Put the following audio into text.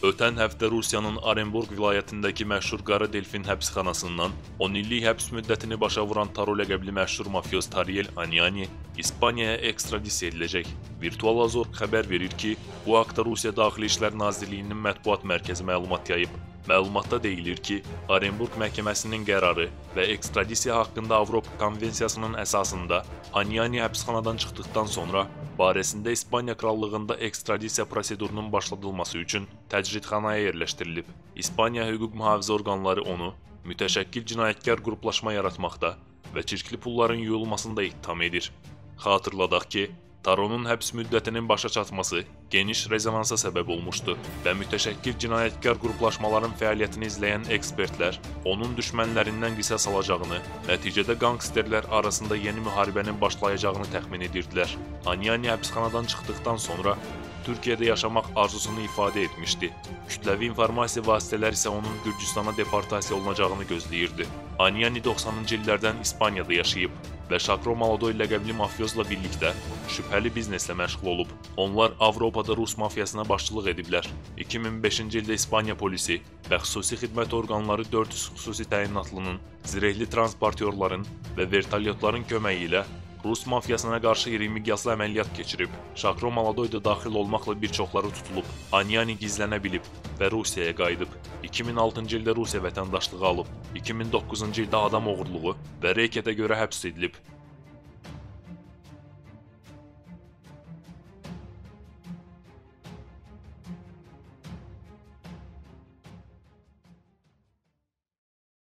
Ötən həftə Rusiyanın Orenburq vilayətindəki məşhur Qara Delfin həbsxanasından 10 illik həbs müddətini başa vuran Taro ləqəbli məşhur mafyoz Tariel Aniani İspaniyaya ekstradisiya ediləcək. Virtual Azor xəbər verir ki, bu haqda Rusiya Daxili İşlər Nazirliyinin mətbuat mərkəzi məlumat yayıb. Məlumatda deyilir ki, Orenburq məhkəməsinin qərarı və ekstradisiya haqqında Avropa Konvensiyasının əsasında Aniani həbsxanadan çıxdıqdan sonra barəsində İspaniya Krallığında ekstradisiya prosedurunun başladılması üçün təcridxanaya yerləşdirilib. İspaniya hüquq mühafizə orqanları onu mütəşəkkil cinayətkar qruplaşma yaratmaqda və çirkli pulların yuyulmasında ittiham edir. Xatırladaq ki, Taronun həbs müddətinin başa çatması geniş rezonansa səbəb olmuşdu və mütəşəkkil cinayətkar qruplaşmaların fəaliyyətini izləyən ekspertlər onun düşmənlərindən qisas alacağını, nəticədə qangsterlər arasında yeni müharibənin başlayacağını təxmin edirdilər. Aniani həbsxanadan çıxdıqdan sonra Türkiyədə yaşamaq arzusunu ifadə etmişdi. Kütləvi informasiya vasitələri isə onun Gürcüstana deportasiya olunacağını gözləyirdi. Aniani 90-cı illərdən İspaniyada yaşayıb və Şakro Maladoy ləqəbli mafyozla birlikdə şübhəli bizneslə məşğul olub. Onlar Avropada Rus mafiyasına başçılıq ediblər. 2005-ci ildə İspaniya polisi və xüsusi xidmət orqanları 400 xüsusi təyinatlının, zirehli transportyorların və vertolyotların köməyi ilə Rus mafiyasına qarşı iri miqyaslı əməliyyat keçirib. Şakro Maladoy da daxil olmaqla bir çoxları tutulub. Aniani gizlənə bilib və Rusiyaya qayıdıb. 2006-cı ildə Rusiya vətəndaşlığı alıb. 2009-cu ildə adam oğurluğu və reketə görə həbs edilib.